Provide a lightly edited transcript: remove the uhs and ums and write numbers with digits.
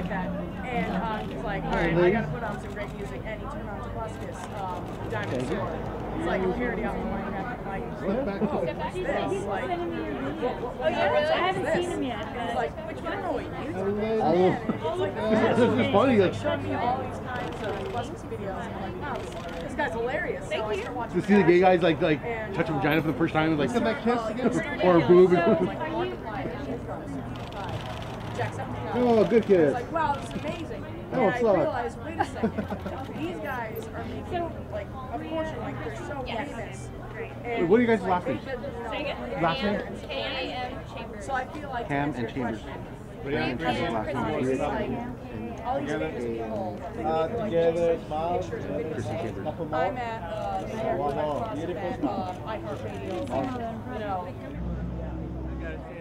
like that. And he's like, all right, I gotta put on some great music, and he turned on to Buskus, Diamond Sword. It's like a parody album where you have like, oh, what's this? Like, oh yeah, really? I haven't seen him yet. He's like, which one? Oh, YouTube. This is funny. Like, showed me all these kinds of Buskus videos, and I'm like, wow, this guy's hilarious. So I started watching. to see the gay guys like touch a vagina for the first time and like or a boob. Oh, good kid. I was like, wow, this is amazing. And I realized, wait a second, these guys are making like a portion, like they're so famous. Wait, what are you guys laughing? Last name? K-A-M Chambers. So I feel like Ham and Chambers. BriaAndChrissy last name. All these famous people. Together, smile. I'm at iHeartRadio, you know.